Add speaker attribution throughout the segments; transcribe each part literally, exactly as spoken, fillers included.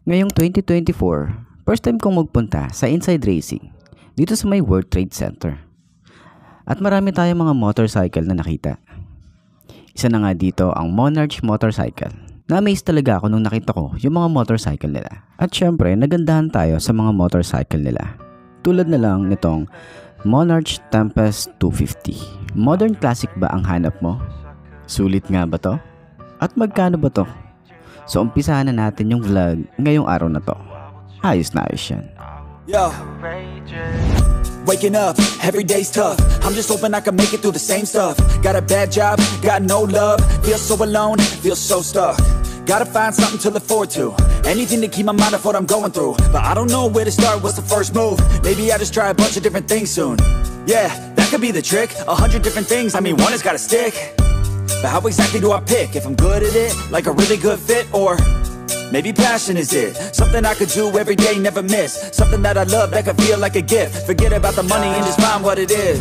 Speaker 1: Ngayong twenty twenty-four, first time kong magpunta sa Inside Racing dito sa may World Trade Center. At marami tayong mga motorcycle na nakita. Isa na nga dito ang Monarch motorcycle. Na-amaze talaga ako nung nakita ko yung mga motorcycle nila. At syempre, nagandahan tayo sa mga motorcycle nila. Tulad na lang nitong Monarch Tempest two fifty. Modern classic ba ang hanap mo? Sulit nga ba to? At magkano ba to? So umpisahan na natin yung vlog ngayong araw na to. Ayos na ayos yan.
Speaker 2: Yo. Waking up, every day's tough. I'm just hoping I can make it through the same stuff. Got a bad job, got no love. Feel so alone, feel so stuck. Gotta find something to look forward to. Anything to keep my mind off what I'm going through. But I don't know where to start, what's the first move? Maybe I just try a bunch of different things soon. Yeah, that could be the trick. A hundred different things, I mean one has gotta stick. But how exactly do I pick? If I'm good at it, like a really good fit, or maybe passion is it? Something I could do every day, never miss. Something that I love that could feel like a gift. Forget about the money and just find what it is.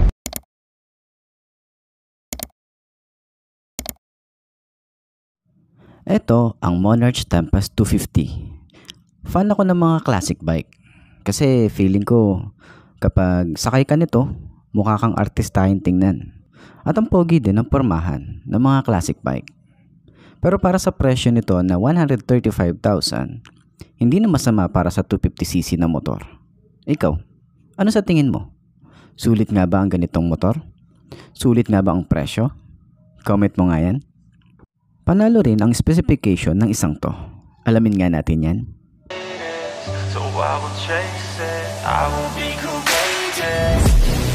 Speaker 1: Ito ang Monarch Tempest two fifty. Fan ako ng mga classic bike. Kasi feeling ko kapag sakay ka nito, mukha kang artistahin tingnan. At ang pogi din ang pormahan ng mga classic bike. Pero para sa presyo nito na one hundred thirty-five thousand, hindi na masama para sa two fifty c c na motor. Ikaw, ano sa tingin mo? Sulit nga ba ang ganitong motor? Sulit nga ba ang presyo? Comment mo nga yan. Panalo rin ang specification ng isang to. Alamin nga natin yan. So I will chase it, I will be courageous.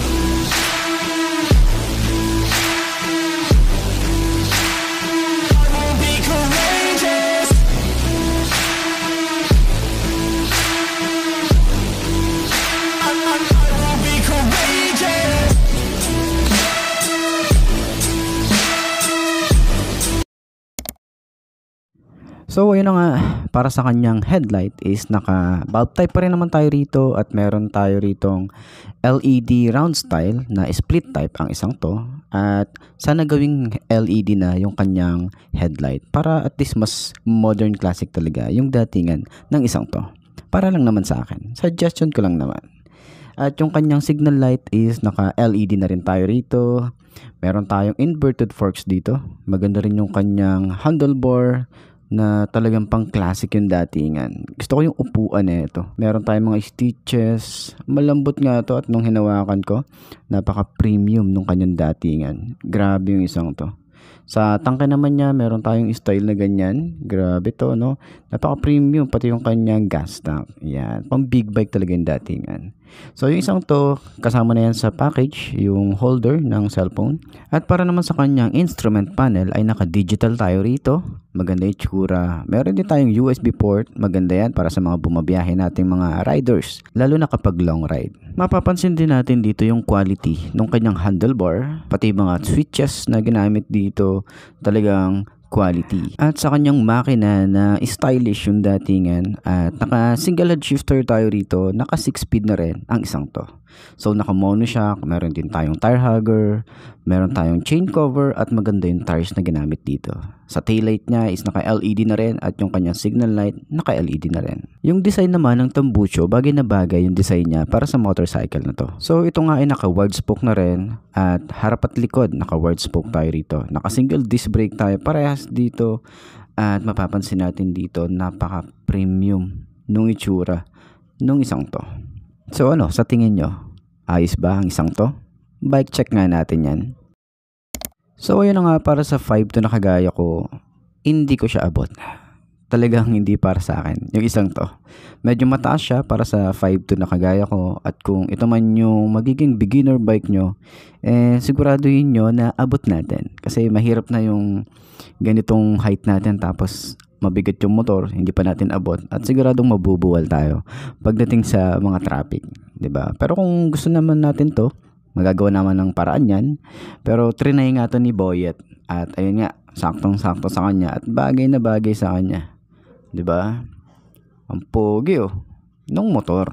Speaker 1: So ayun na nga, para sa kanyang headlight is naka bulb type pa rin naman tayo rito at meron tayo ritong L E D round style na split type ang isang to, at sana gawing L E D na yung kanyang headlight para at least mas modern classic talaga yung datingan ng isang to. Para lang naman sa akin, suggestion ko lang naman. At yung kanyang signal light is naka L E D na rin tayo rito. Meron tayong inverted forks dito. Maganda rin yung kanyang handlebar na talagang pang classic yung datingan. Gusto ko yung upuan na ito. Meron tayong mga stitches. Malambot nga to at nung hinawakan ko, napaka premium nung kanyang datingan. Grabe yung isang to. Sa tangke naman niya, meron tayong style na ganyan. Grabe to, no? Napaka premium, pati yung kanyang gas tank. Yan, pang big bike talaga yung datingan. So yung isang to, kasama na yan sa package, yung holder ng cellphone. At para naman sa kanyang instrument panel ay naka-digital tayo rito. Maganda yung tsura. Meron din tayong U S B port. Maganda yan para sa mga bumabiyahe nating mga riders, lalo na kapag long ride. Mapapansin din natin dito yung quality ng kanyang handlebar, pati mga switches na ginamit dito, talagang quality. At sa kanyang makina na stylish yung datingan, at naka single head shifter tayo rito, naka six speed na rin ang isang to. So naka monoshock, meron din tayong tire hugger, meron tayong chain cover, at maganda yung tires na ginamit dito. Sa taillight niya is naka L E D na rin, at yung kanyang signal light naka L E D na rin. Yung design naman ng tambucho, bagay na bagay yung design niya para sa motorcycle na to. So ito nga ay naka wide spoke na rin, at harap at likod naka wide spoke tayo rito. Naka single disc brake tayo parehas dito, at mapapansin natin dito napaka premium nung itsura nung isang to. So ano, sa tingin nyo, ayos ba ang isang to? Bike check nga natin yan. So ayun na nga, para sa five to na kagaya ko, hindi ko siya abot. Talagang hindi para sa akin yung isang to. Medyo mataas siya para sa five to na kagaya ko, at kung ito man yung magiging beginner bike nyo, eh siguraduhin nyo na abot natin. Kasi mahirap na yung ganitong height natin tapos mabigat yung motor, hindi pa natin abot, at siguradong mabubuwal tayo pagdating sa mga traffic, 'di ba? Pero kung gusto naman natin to, magagawa naman ng paraan yan. Pero trinay nga to ni Boyet, at ayun nga, saktong-sakto sa kanya at bagay na bagay sa kanya, 'di ba? Ang pogi oh nung motor.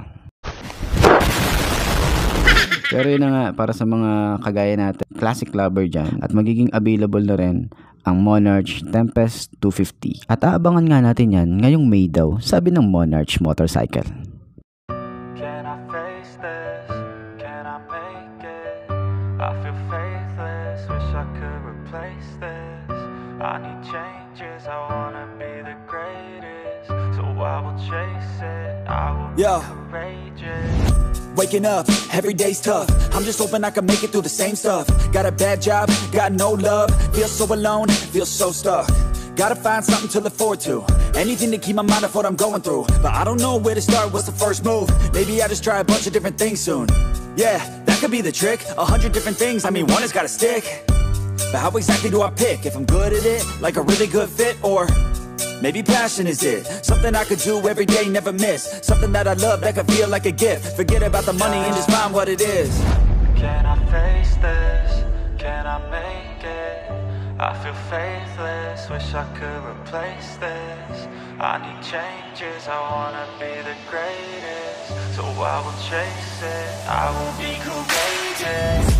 Speaker 1: Pero yun na nga, para sa mga kagaya natin, classic lover dyan, at magiging available na rin ang Monarch Tempest two fifty. At aabangan nga natin yan ngayong May daw, sabi ng Monarch Motorcycle.
Speaker 3: Can I face this? Can I make it? I feel faithless, wish I could replace this. I need changes, I wanna be the greatest, so I will chase it, I will be
Speaker 2: Yo.
Speaker 3: courageous.
Speaker 2: Waking up, every day's tough. I'm just hoping I can make it through the same stuff. Got a bad job, got no love. Feel so alone, feel so stuck. Gotta find something to look forward to. Anything to keep my mind off what I'm going through. But I don't know where to start, what's the first move? Maybe I just try a bunch of different things soon. Yeah, that could be the trick. A hundred different things, I mean one has gotta stick. But how exactly do I pick? If I'm good at it, like a really good fit, or maybe passion is it? Something I could do every day, never miss. Something that I love, that could feel like a gift. Forget about the money and just find what it is.
Speaker 3: Can I face this? Can I make it? I feel faithless, wish I could replace this. I need changes, I wanna be the greatest, so I will chase it, I will be courageous.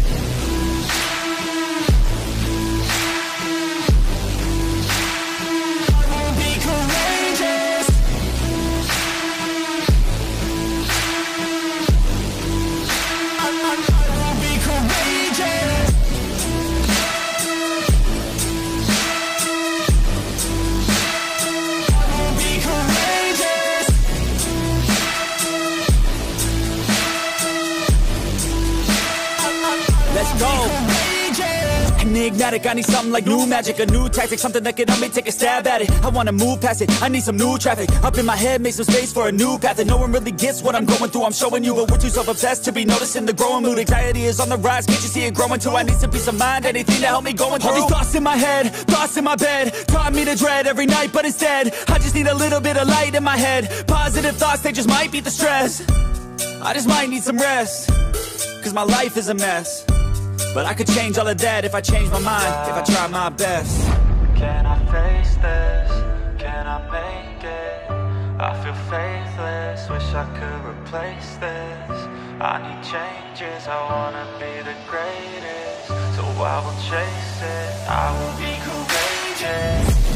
Speaker 2: Enigmatic, I need something like new magic, a new tactic, something that can help me take a stab at it. I wanna move past it, I need some new traffic. Up in my head, make some space for a new path. And no one really gets what I'm going through, I'm showing you. But we're too self-obsessed to be noticing the growing mood. Anxiety is on the rise, can't you see it growing too? I need some peace of mind, anything to help me going through. All these thoughts in my head, thoughts in my bed, taught me to dread every night, but instead I just need a little bit of light in my head. Positive thoughts, they just might beat the stress. I just might need some rest, cause my life is a mess. But I could change all of that if I change my mind, if I try my best.
Speaker 3: Can I face this? Can I make it? I feel faithless, wish I could replace this. I need changes, I wanna be the greatest, so I will chase it, I will be courageous.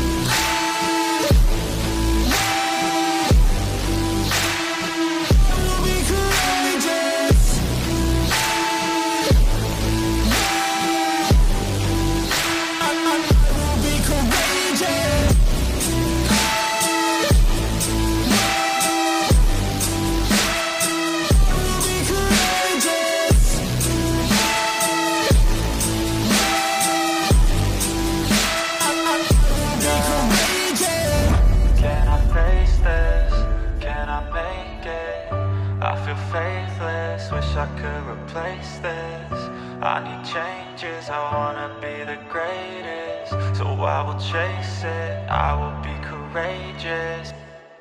Speaker 3: Faithless, wish I could replace this. I need changes, I wanna be the greatest, so I will chase it, I will be courageous.